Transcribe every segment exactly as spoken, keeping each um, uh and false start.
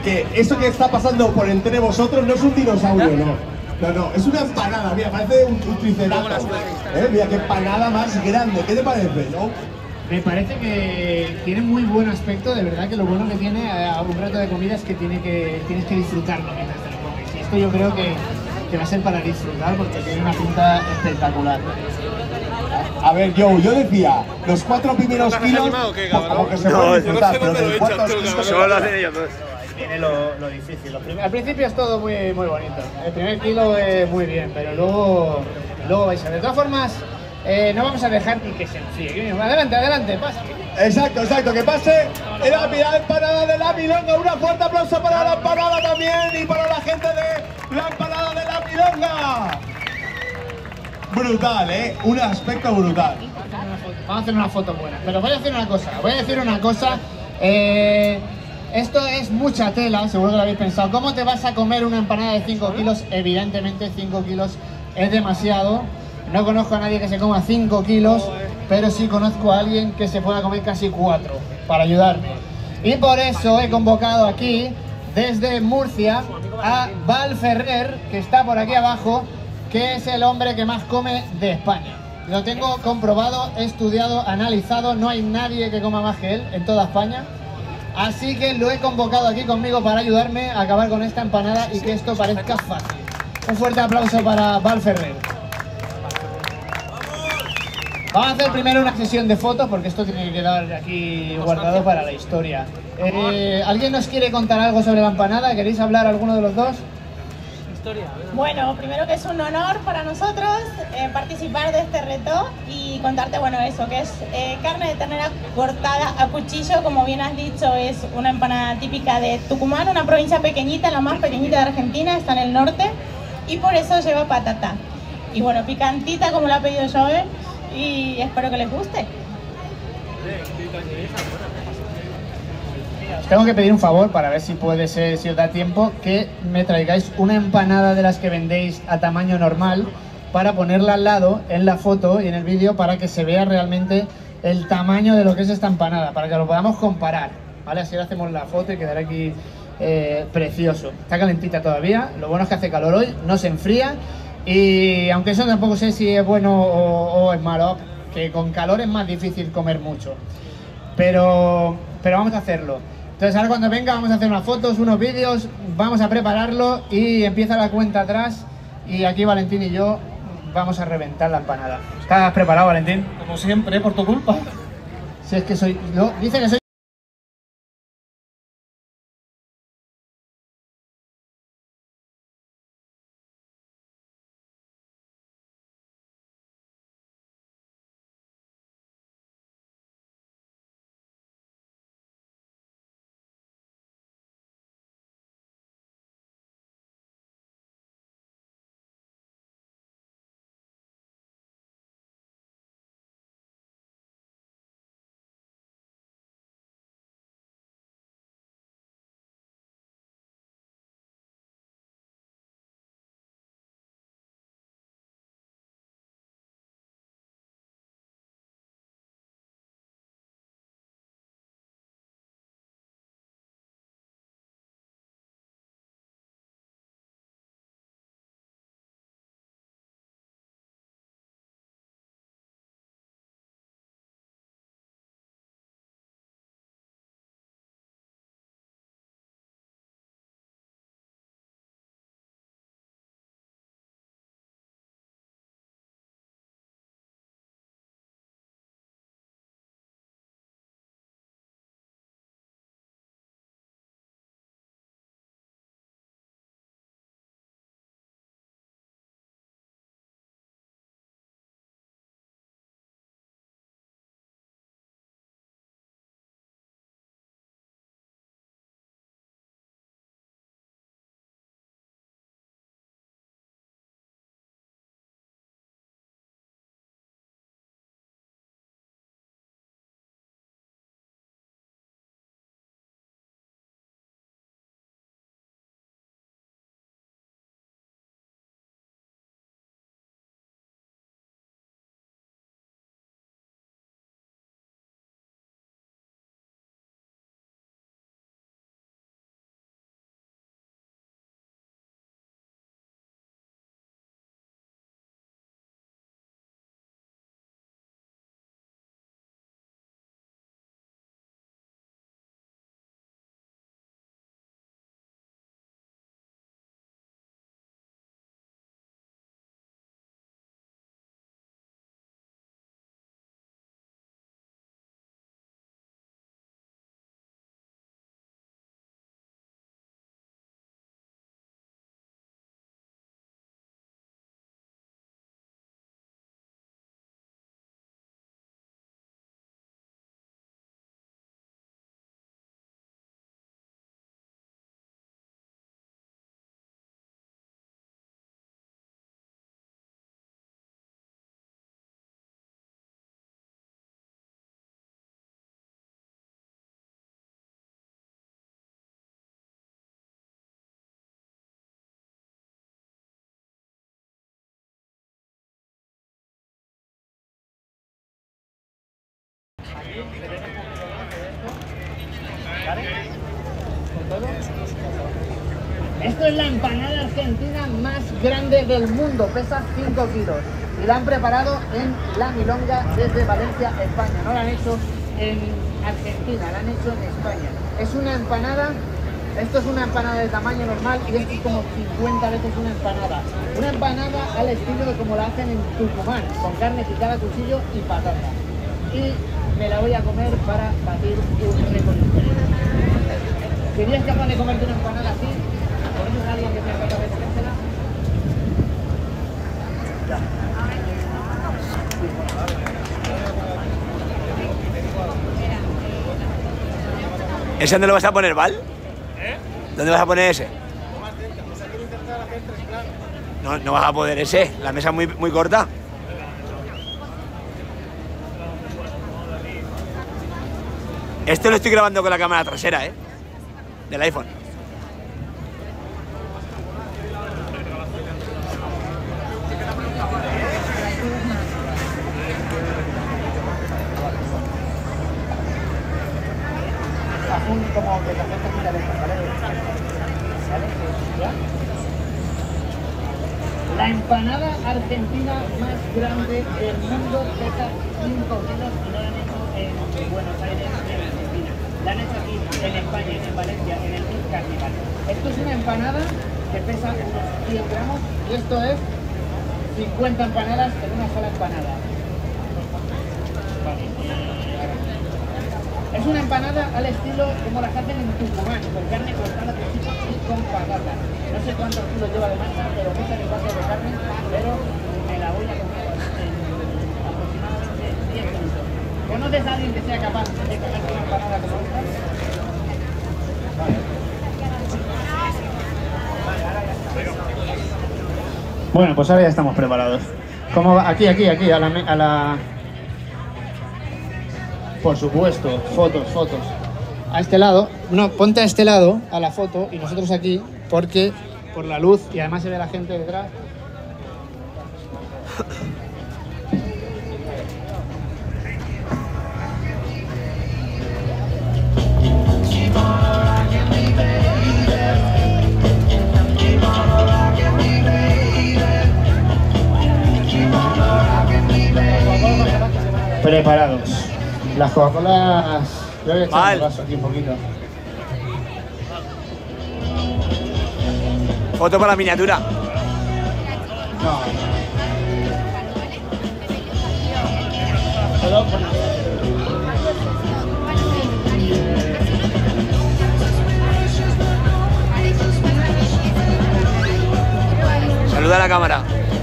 que eso que está pasando por entre vosotros no es un dinosaurio, no. No, no, es una empanada, mira, parece un, un triceratops. ¿Eh? Mira qué empanada más grande, ¿qué te parece, no? Me parece que tiene muy buen aspecto, de verdad que lo bueno que tiene a un plato de comida es que, tiene que tienes que disfrutarlo mientras te lo comes. Y esto yo creo que, que va a ser para disfrutar porque tiene una pinta espectacular. A ver, Joe, yo decía, los cuatro primeros ¿No te has kilos, animado o qué, pues, cabrón? como que se No, pueden yo disfrutar, no sé pero dónde lo del he cuarto echado, al tío, quinto- Solo lo hacen ellos dos. Viene lo, lo difícil. Lo prim- al principio es todo muy, muy bonito. El primer kilo es muy bien, pero luego, luego vais a ver. De todas formas, eh, no vamos a dejar ni que se enfríe. Adelante, adelante, pasa. Exacto, exacto, que pase la mirada empanada de la milonga. Un fuerte aplauso para la empanada también y para la gente de la empanada de la milonga. Brutal, ¿eh? Un aspecto brutal. Vamos a hacer una foto buena. Pero voy a decir una cosa, voy a decir una cosa. Eh, esto es mucha tela, seguro que lo habéis pensado. ¿Cómo te vas a comer una empanada de cinco kilos? Evidentemente cinco kilos es demasiado. No conozco a nadie que se coma cinco kilos, pero sí conozco a alguien que se pueda comer casi cuatro, para ayudarme. Y por eso he convocado aquí, desde Murcia, a Val Ferrer, que está por aquí abajo, que es el hombre que más come de España. Lo tengo comprobado, estudiado, analizado, no hay nadie que coma más que él en toda España. Así que lo he convocado aquí conmigo para ayudarme a acabar con esta empanada y que esto parezca fácil. Un fuerte aplauso para Val Ferrer. Vamos a hacer primero una sesión de fotos porque esto tiene que quedar aquí guardado para la historia. Eh, ¿Alguien nos quiere contar algo sobre la empanada? ¿Queréis hablar alguno de los dos? Bueno, primero que es un honor para nosotros eh, participar de este reto y contarte, bueno, eso, que es eh, carne de ternera cortada a cuchillo, como bien has dicho, es una empanada típica de Tucumán, una provincia pequeñita, la más pequeñita de Argentina, está en el norte, y por eso lleva patata. Y bueno, picantita como la he pedido yo, ¿eh? Y espero que les guste. Os tengo que pedir un favor para ver si puede ser, si os da tiempo, que me traigáis una empanada de las que vendéis a tamaño normal para ponerla al lado en la foto y en el vídeo para que se vea realmente el tamaño de lo que es esta empanada, para que lo podamos comparar, ¿vale? Así hacemos la foto y quedará aquí eh, precioso. Está calentita todavía, lo bueno es que hace calor hoy, no se enfría y aunque eso tampoco sé si es bueno o, o es malo, que con calor es más difícil comer mucho, pero, pero vamos a hacerlo. Entonces ahora cuando venga vamos a hacer unas fotos, unos vídeos, vamos a prepararlo y empieza la cuenta atrás y aquí Valentín y yo vamos a reventar la empanada. ¿Estás preparado, Valentín? Como siempre, por tu culpa. Si es que soy... Yo, dice que soy... Esto es la empanada argentina más grande del mundo, pesa cinco kilos. Y la han preparado en La Milonga desde Valencia, España. No la han hecho en Argentina, la han hecho en España. Es una empanada, esto es una empanada de tamaño normal y esto es como cincuenta veces una empanada. Una empanada al estilo de como la hacen en Tucumán, con carne picada, cuchillo y patata. Y me la voy a comer para batir un récord. ¿Serías capaz de comerte una empanada así? ¿Conoces a alguien que sea capaz de comérsela? Ya. ¿Ese dónde lo vas a poner, Val? ¿Eh? ¿Dónde vas a poner ese? No, no vas a poder ese, la mesa es muy, muy corta. Esto lo estoy grabando con la cámara trasera, ¿eh? Del iPhone. Un como que la gente mira de esta pared. ¿Vale? ¿Ya? La empanada argentina más grande del mundo pesa cinco kilos y no la han hecho en Buenos Aires, en Argentina. La han hecho aquí en España, en Valencia, en el Meat Carnival. Esto es una empanada que pesa unos cien gramos y esto es cincuenta empanadas en una sola empanada. Vale. Es una empanada al estilo como las hacen en Tucumán, con carne cortada y con patata. No sé cuántos kilos lleva de masa, pero muchas kilos de carne, pero me la voy a comer en aproximadamente diez minutos. ¿Conoces a alguien que sea capaz de comer una empanada como esta? Vale. Bueno, pues ahora ya estamos preparados. ¿Cómo va? Aquí, aquí, aquí, a la... A la... Por supuesto, fotos, fotos. A este lado, no, ponte a este lado, a la foto, y nosotros aquí, porque por la luz, y además se ve la gente detrás. Preparados. Las Coca-Colas, yo voy a echar el vaso aquí un poquito. Foto para la miniatura. No. Solo con... Saluda a la cámara.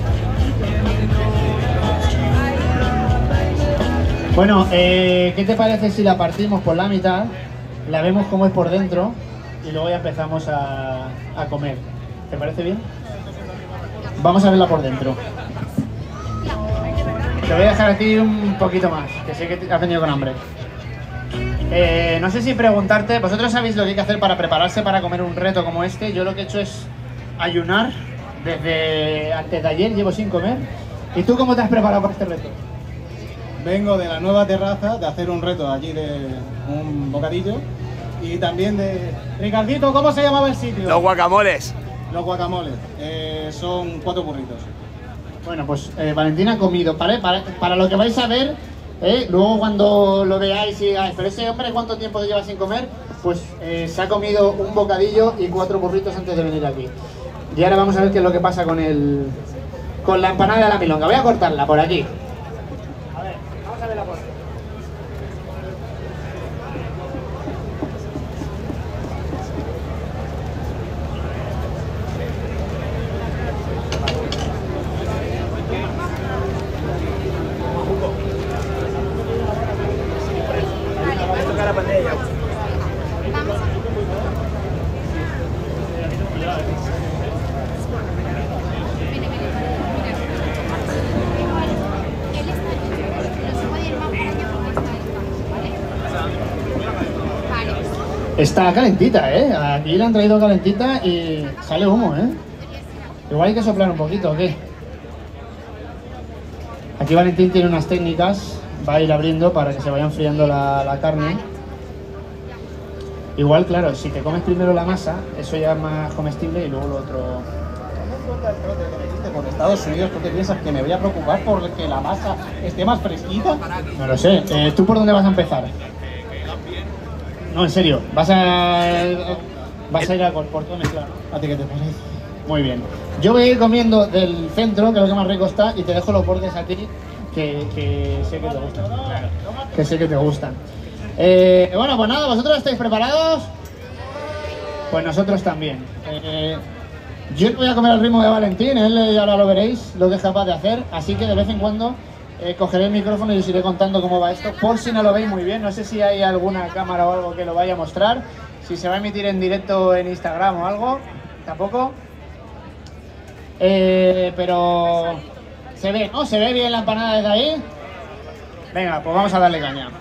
Bueno, eh, ¿qué te parece si la partimos por la mitad, la vemos cómo es por dentro y luego ya empezamos a, a comer? ¿Te parece bien? Vamos a verla por dentro. Te voy a dejar a ti un poquito más, que sé que has venido con hambre. Eh, no sé si preguntarte, vosotros sabéis lo que hay que hacer para prepararse para comer un reto como este. Yo lo que he hecho es ayunar desde antes de ayer, llevo sin comer. ¿Y tú cómo te has preparado para este reto? Vengo de la nueva terraza de hacer un reto allí de un bocadillo y también de... Ricardito, ¿cómo se llamaba el sitio? Los guacamoles. Los guacamoles. Eh, son cuatro burritos. Bueno, pues eh, Valentina ha comido, ¿vale? Para, para lo que vais a ver, eh, luego cuando lo veáis y digáis, pero ese hombre ¿cuánto tiempo lleva sin comer? Pues eh, se ha comido un bocadillo y cuatro burritos antes de venir aquí. Y ahora vamos a ver qué es lo que pasa con el... con la empanada de la milonga. Voy a cortarla por aquí. A ver, vamos a ver la foto. Está calentita, ¿eh? Aquí la han traído calentita y sale humo, ¿eh? Igual hay que soplar un poquito, ¿o qué? Aquí Valentín tiene unas técnicas, va a ir abriendo para que se vaya enfriando la, la carne. Igual, claro, si te comes primero la masa, eso ya es más comestible y luego lo otro... Por Estados Unidos, ¿tú te piensas que me voy a preocupar por que la masa esté más fresquita? No lo sé. Eh, ¿Tú por dónde vas a empezar? No, en serio. ¿Vas a, vas a ir a por todo mezclado? ¿A ti qué te parece? Muy bien. Yo voy a ir comiendo del centro, que es lo que más rico está, y te dejo los bordes a ti, que, que sé que te gustan. Claro, que sé que te gustan. Eh, bueno, pues nada, ¿vosotros estáis preparados? Pues nosotros también. Eh, yo no voy a comer al ritmo de Valentín, él eh, ahora lo veréis, lo que es capaz de hacer, así que de vez en cuando eh, cogeré el micrófono y os iré contando cómo va esto, por si no lo veis muy bien. No sé si hay alguna cámara o algo que lo vaya a mostrar, si se va a emitir en directo en Instagram o algo, tampoco. Eh, pero se ve, ¿no? ¿Se ve bien la empanada desde ahí? Venga, pues vamos a darle caña.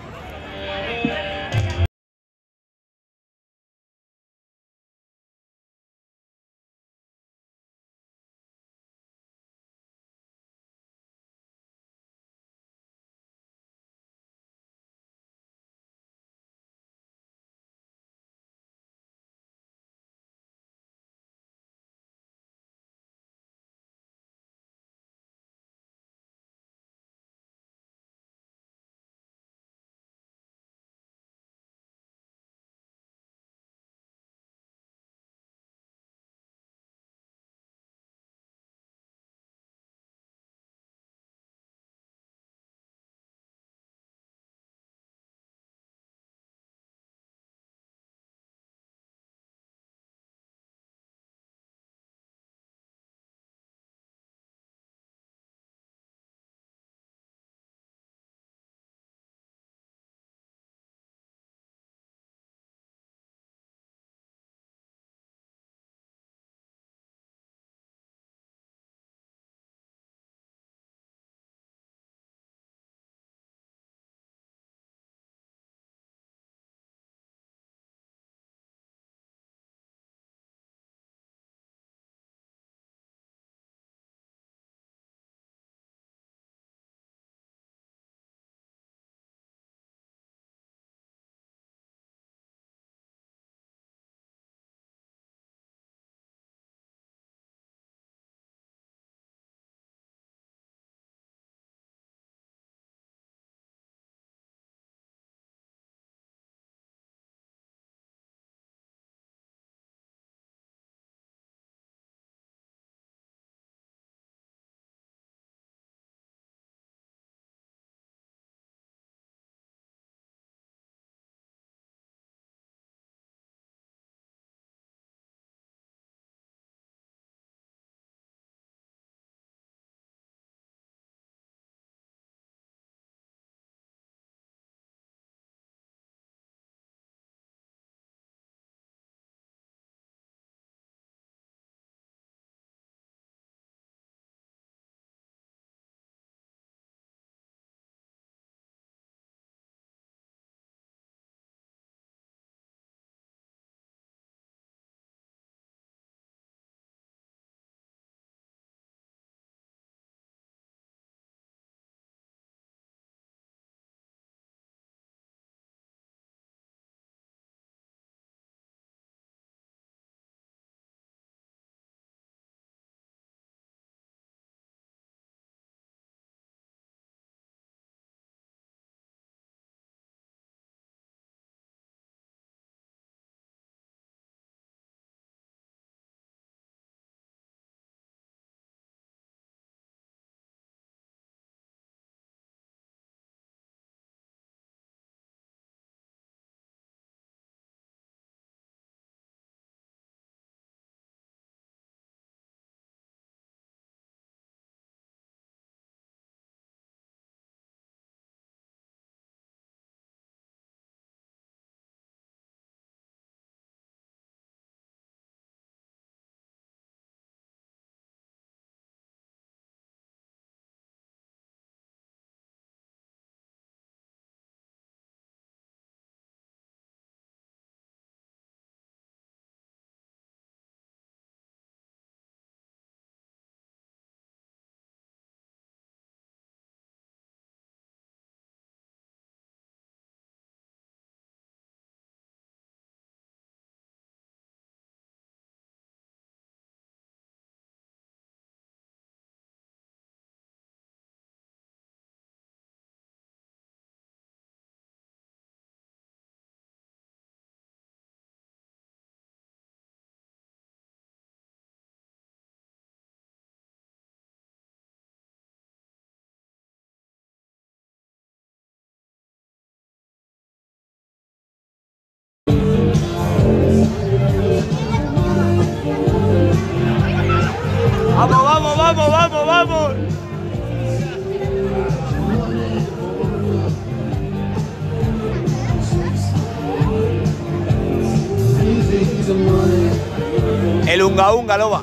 El unga unga loba.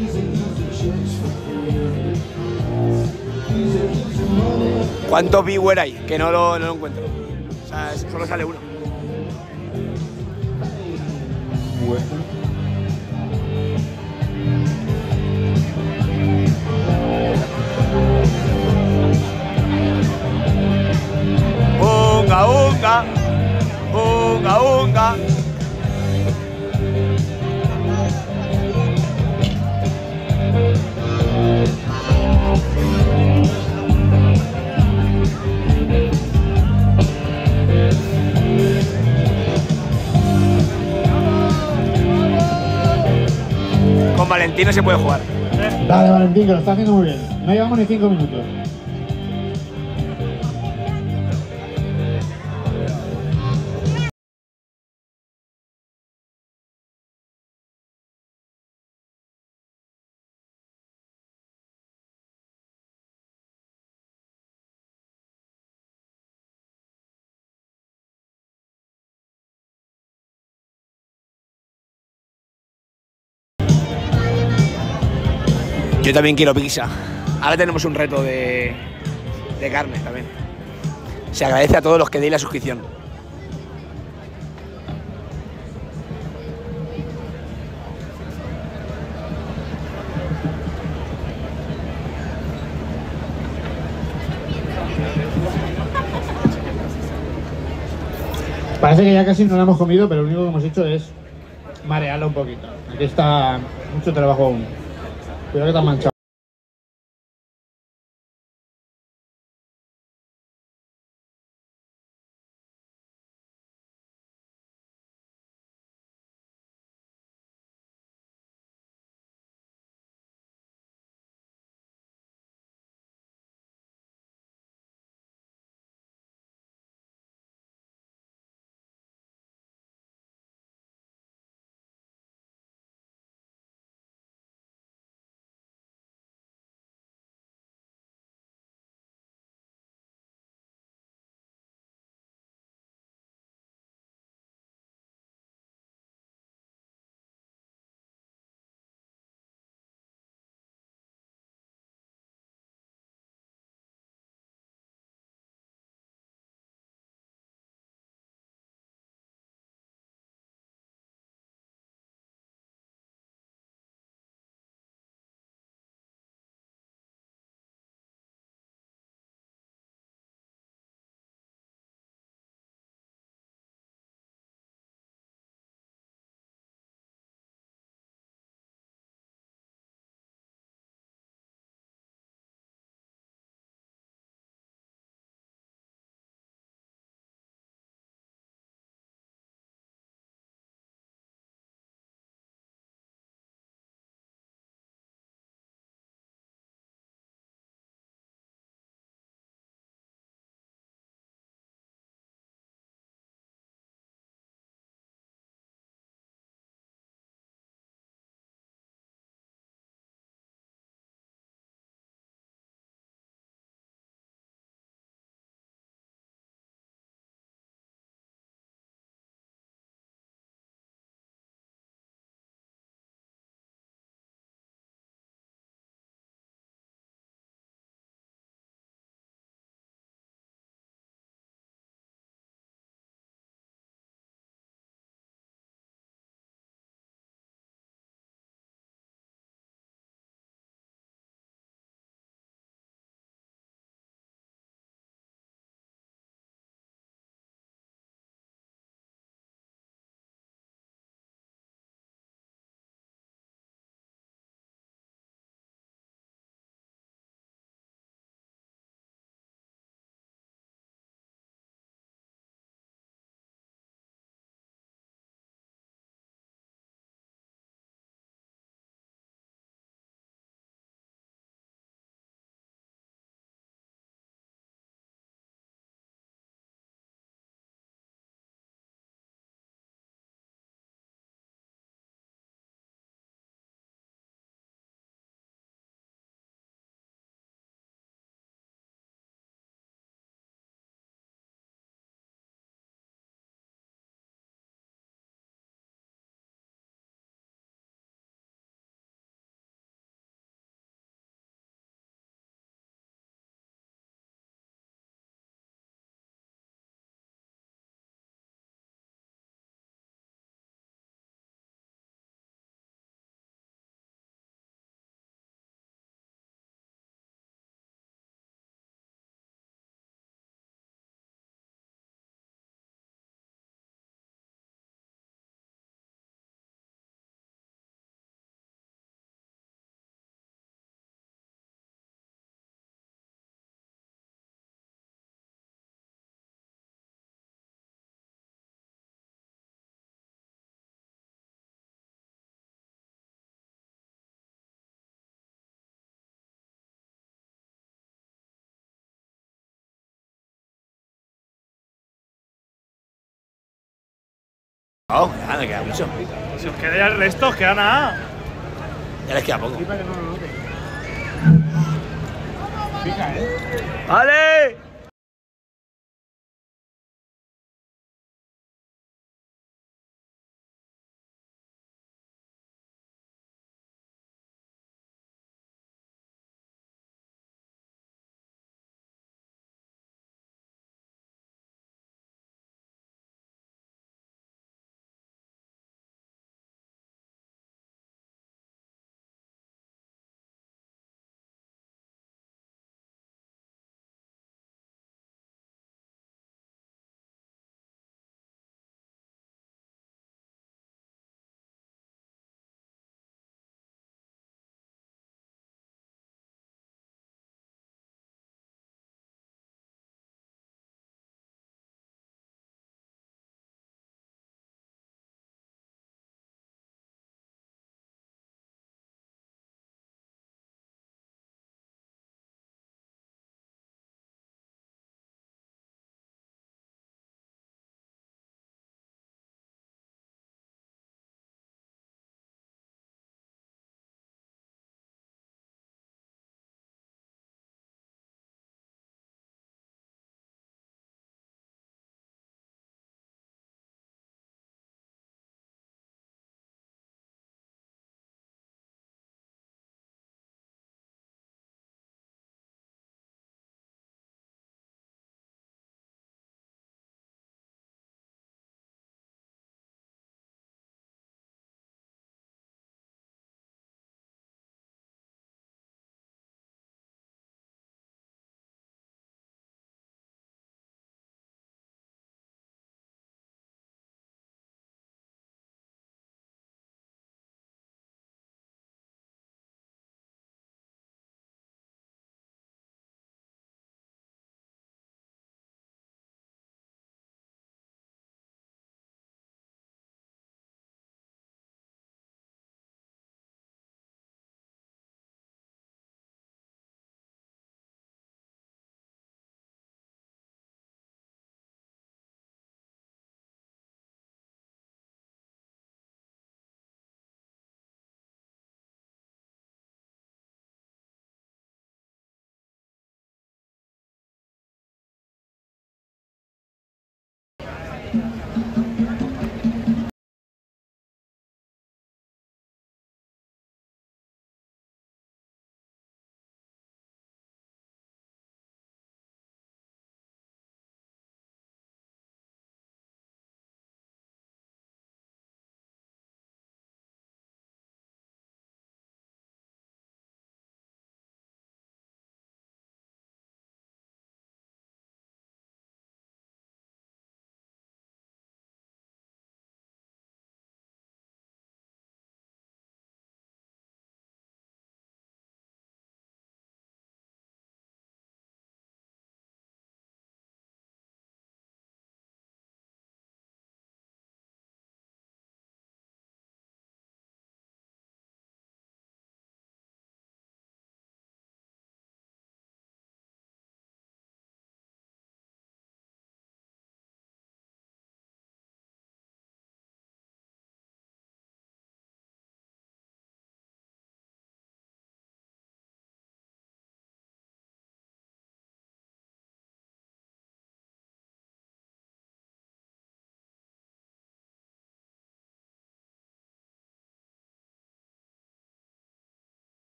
¿Cuántos viewer hay? Que no lo, no lo encuentro. O sea, solo sale uno. Unga unga. Unga unga. Con Valentín no se puede jugar. Dale, Valentín, que lo está haciendo muy bien. No llevamos ni cinco minutos. Yo también quiero pizza. Ahora tenemos un reto de, de carne también. Se agradece a todos los que deis la suscripción. Parece que ya casi no la hemos comido, pero lo único que hemos hecho es marearla un poquito. Aquí está mucho trabajo aún. Cuidado que te has manchado. Oh, ya me queda mucho. Si os queda ya el resto, os queda nada. Ya les queda poco. Pica, ¿eh? ¡Vale!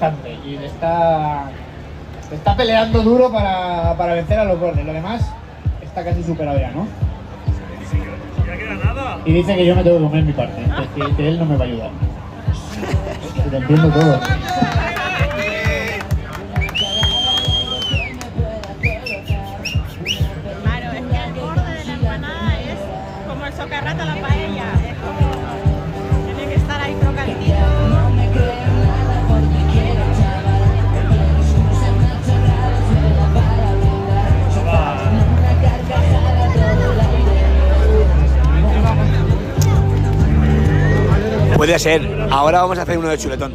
bastante y le está, le está peleando duro para, para vencer a los bordes. Lo demás está casi superado ya, ¿no? Ya queda nada. Y dice que yo me tengo que comer mi parte, que, que él no me va a ayudar. Que te entiendo todo. Claro, es que el borde de la empanada es como el socarrata a la paella. Es como... tiene que estar ahí crocantito. Puede ser. Ahora vamos a hacer uno de chuletón.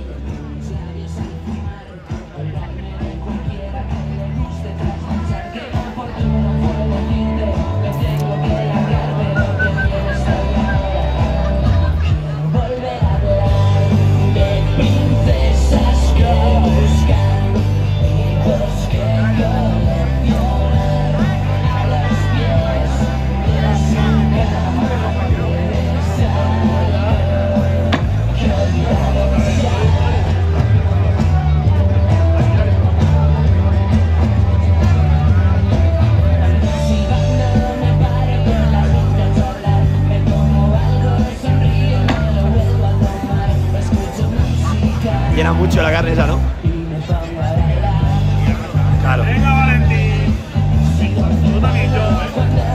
Llena mucho la carne esa, ¿no? Claro. Venga, Valentín. Tú también, yo, ¿eh?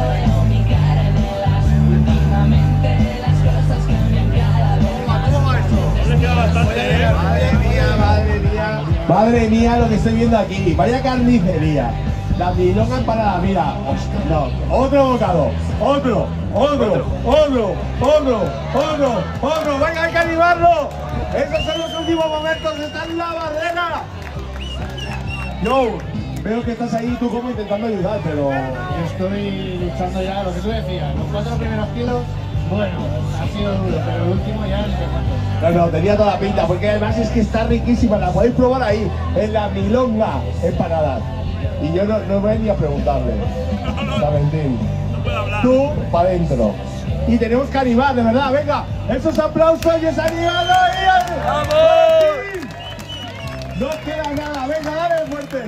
¿Cómo va eso? No le queda bastante, ¿eh? Madre mía, madre mía. Madre mía lo que estoy viendo aquí. Vaya carnicería. La milonga empanada, mira. Hostia, no. Otro bocado. Otro, otro, otro, otro, otro, otro. Venga, hay que animarlo. Esos son los últimos momentos. Está en la barrera. Yo veo que estás ahí tú como intentando ayudar, pero... Estoy luchando ya, lo que tú decías, los cuatro primeros kilos, bueno, ha sido duro, pero el último ya no sé cuánto. No, no, tenía toda la pinta, porque además es que está riquísima, la podéis probar ahí, en la milonga empanada. Y yo no, no voy ni a preguntarle. Valentín. No puedo hablar. Tú, para adentro. Y tenemos que animar, de verdad, venga, esos aplausos y esa animada ahí. ¡Vamos! No queda nada, venga, dale fuerte.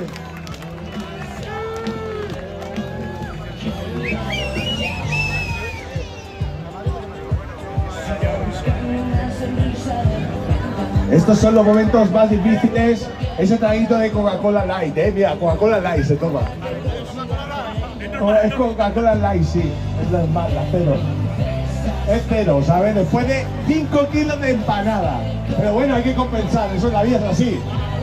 Estos son los momentos más difíciles. Ese traguito de Coca-Cola Light, eh. Mira, Coca-Cola Light se toma. Oh, es Coca-Cola Light, sí. Es la, la cero. Es cero, ¿sabes? Después de cinco kilos de empanada. Pero bueno, hay que compensar, eso en la vida es así.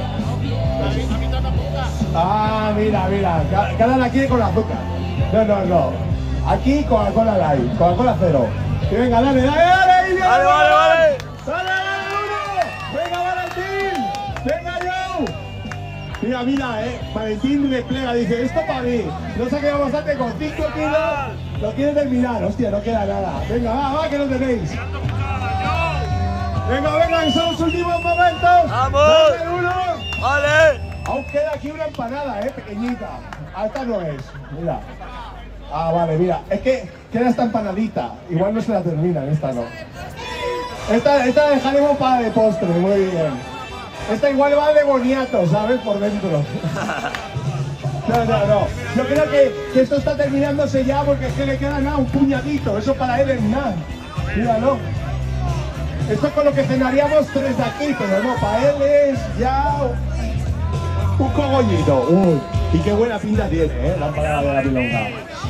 Ah, mira, mira. Cada la quiere con azúcar. No, no, no. Aquí Coca-Cola Light, Coca-Cola cero. Y venga, dale, dale, dale. Vale, vale, vale. ¡Dale, uno! ¡Venga, Valentín! ¡Venga, yo! Mira, mira, eh. Valentín replega, dice, esto para mí. No se ha quedado bastante con cinco kilos. Lo quiere terminar, hostia, no queda nada. Venga, va, va, que lo tenéis. Venga, venga, que son los últimos momentos. ¡Vamos! ¡Dale, uno! ¡Vale! Aún queda aquí una empanada, eh, pequeñita. Ah, esta no es, mira. Ah, vale, mira. Es que queda esta empanadita. Igual no se la terminan, esta no. Esta, esta la dejaremos para de postre, muy bien. Esta igual va de boniato, ¿sabes? Por dentro. No, no, no. Yo creo que, que esto está terminándose ya porque es que le queda nada, un puñadito. Eso para él es nada. Míralo. Esto es con lo que cenaríamos tres de aquí, pero no, para él es ya un cogollito. Uy, y qué buena pinta tiene, ¿eh? La empanada de la milonga.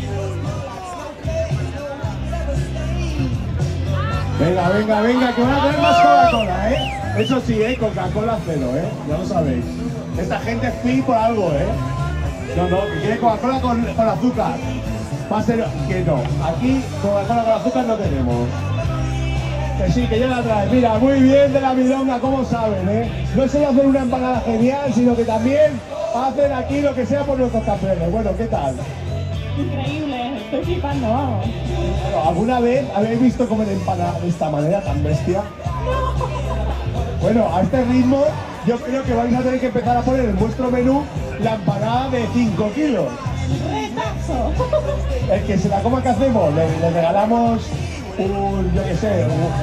Venga, venga, venga, que van a tener más Coca-Cola, ¿eh? Eso sí, ¿eh? Coca-Cola cero, ¿eh? Ya lo sabéis. Esta gente es free por algo, ¿eh? No, no, que quiere Coca-Cola con, con azúcar. Va a ser que no. Aquí Coca-Cola con azúcar no tenemos. Que sí, que ya la trae. Mira, muy bien de la milonga, como saben, ¿eh? No solo hacen una empanada genial, sino que también hacen aquí lo que sea por nuestros campeones. Bueno, ¿qué tal? Increíble, estoy flipando, vamos. Bueno, ¿alguna vez habéis visto comer empanada de esta manera tan bestia? Bueno, a este ritmo yo creo que vais a tener que empezar a poner en vuestro menú la empanada de cinco kilos. ¡Retazo! El que se la coma, ¿qué hacemos? Le, le regalamos un, yo qué sé, un,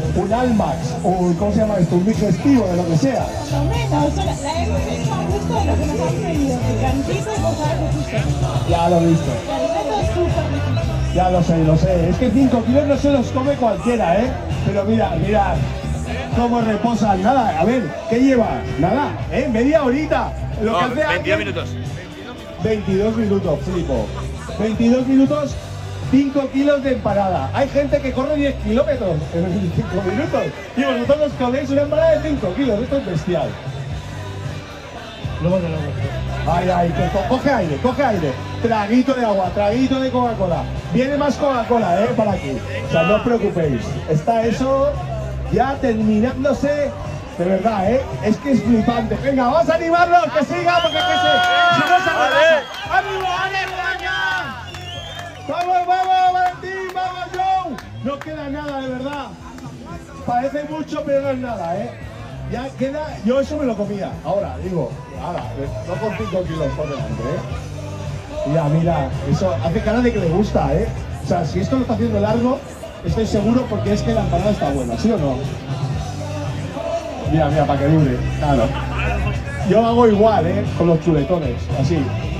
un Almax, un, ¿cómo se llama esto? Un digestivo, de lo que sea. Más o menos, la, la hemos hecho a gusto de lo que nos han pedido, picantito y cosas de cuchillo. Ya lo he visto. El reto es súper difícil. Ya lo sé, lo sé. Es que cinco kilos no se los come cualquiera, ¿eh? Pero mira, mira cómo reposan. Nada, a ver, ¿qué llevas? Nada, ¿eh? Media horita. Lo que No, hace veintidós alguien- minutos. veintidós minutos, flipo. veintidós minutos, cinco kilos de empanada. Hay gente que corre diez kilómetros en cinco minutos. Y vosotros os coméis una empanada de cinco kilos. Esto es bestial. Luego te lo hago. Ay, ay, que co- coge aire, coge aire. Traguito de agua, traguito de Coca-Cola. Viene más Coca-Cola, ¿eh? Para aquí. O sea, no os preocupéis. Está eso ya terminándose. De verdad, ¿eh? Es que es flipante. Venga, vamos a animarlos, que siga, porque que se, si no se relaja. ¡Ánimo, ánimo, venga! ¡Vamos, vamos, Valentín! ¡Vamos, Joe! No queda nada, de verdad. Parece mucho, pero no es nada, ¿eh? Ya queda, yo eso me lo comía. Ahora, digo, ahora, no con cinco kilos por delante, ¿eh? Mira, mira, eso hace cara de que le gusta, ¿eh? O sea, si esto lo está haciendo largo, estoy seguro porque es que la empanada está buena, ¿sí o no? Mira, mira, para que dure, claro. Yo hago igual, ¿eh? Con los chuletones, así.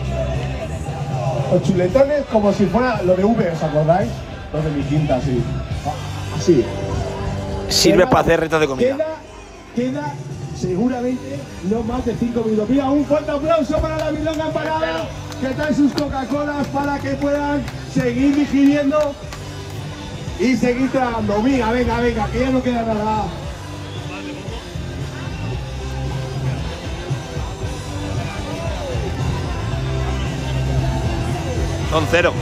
Los chuletones como si fuera lo de V, ¿os acordáis? Los de mi quinta, así. Así. Sirve Queda- para hacer retos de comida. Queda, queda seguramente no más de cinco minutos. Mira, un fuerte aplauso para la milonga empanada que trae sus Coca-Colas para que puedan seguir digiriendo y seguir tragando. Venga, venga, venga, que ya no queda nada. Son cero.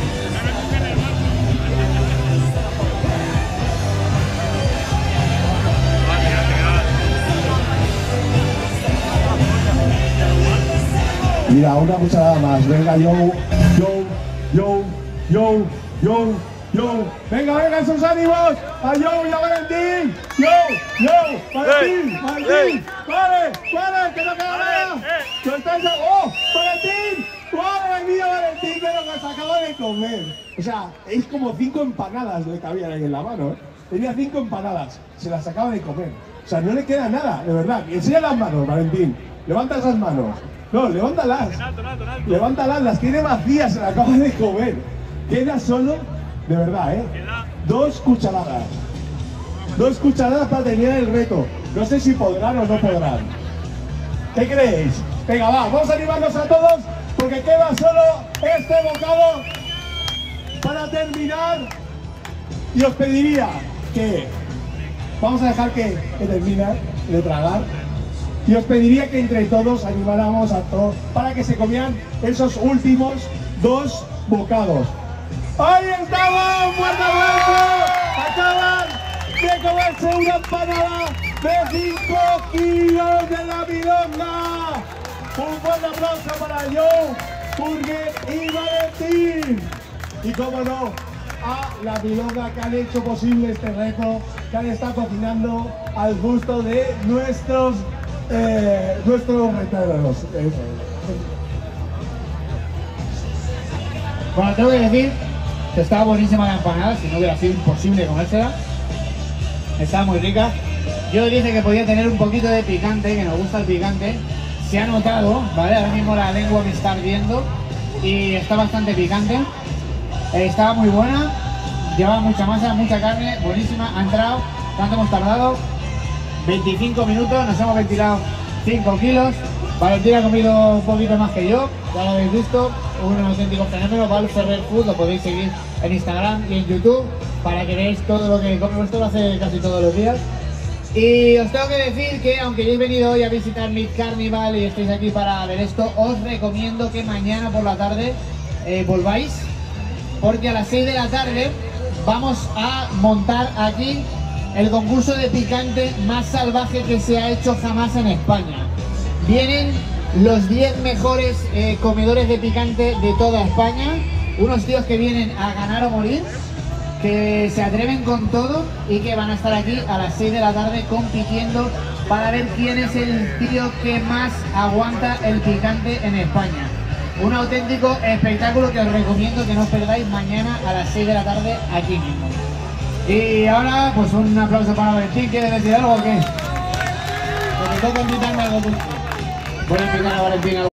Mira, una cucharada más. Venga, yo, yo, yo, yo, yo, yo. Venga, venga, esos ánimos. A yo y a Valentín. Yo, yo, Valentín, ¡Ey! Valentín. ¡Ey! Vale, vale, que no queda nada. ¿Tú estáis a... ¡Oh, Valentín! ¡Madre mía, Valentín, que lo que se acaba de comer! O sea, es como cinco empanadas le cabían ahí en la mano, ¿eh? Tenía cinco empanadas, se las acaba de comer. O sea, no le queda nada, de verdad. Y enseña las manos, Valentín. Levanta esas manos. No, levántalas. Levántalas, las tiene vacías, se las acaba de comer. Queda solo, de verdad, ¿eh? Dos cucharadas. Dos cucharadas para terminar el reto. No sé si podrán o no podrán. ¿Qué creéis? Venga, va, vamos a animarnos a todos porque queda solo este bocado para terminar. Y os pediría que vamos a dejar que, que termine de tragar. Y os pediría que entre todos animáramos a todos para que se comieran esos últimos dos bocados. ¡Ahí estamos! ¡Fuerte aplauso! Acaban de comerse una empanada de cinco kilos de la milonga. Un fuerte aplauso para Joe, Burger y Valentín. Y cómo no, a la milonga que han hecho posible este reto, que han estado cocinando al gusto de nuestros eh, nuestros reteros. Bueno, tengo que decir que estaba buenísima la empanada, si no hubiera sido imposible comérsela. Estaba muy rica. Yo dije que podía tener un poquito de picante, que nos gusta el picante. Se ha notado, ¿vale? Ahora mismo la lengua me está ardiendo y está bastante picante. Eh, estaba muy buena, llevaba mucha masa, mucha carne, buenísima. Ha entrado, tanto hemos tardado, veinticinco minutos, nos hemos ventilado cinco kilos. Valentín ha comido un poquito más que yo, ya lo habéis visto, un auténtico fenómeno. Val Ferrer Food, lo podéis seguir en Instagram y en YouTube para que veáis todo lo que come. Esto lo hace casi todos los días. Y os tengo que decir que aunque hayáis venido hoy a visitar Meat Carnival y estéis aquí para ver esto, os recomiendo que mañana por la tarde eh, volváis, porque a las seis de la tarde vamos a montar aquí el concurso de picante más salvaje que se ha hecho jamás en España. Vienen los diez mejores eh, comedores de picante de toda España, unos tíos que vienen a ganar o morir, que se atreven con todo y que van a estar aquí a las seis de la tarde compitiendo para ver quién es el tío que más aguanta el picante en España. Un auténtico espectáculo que os recomiendo que no os perdáis mañana a las seis de la tarde aquí mismo. Y ahora, pues un aplauso para Valentín. ¿Quieres decir algo o qué? Porque toca invitarme a algo dulce. Voy a invitar a Valentín a algo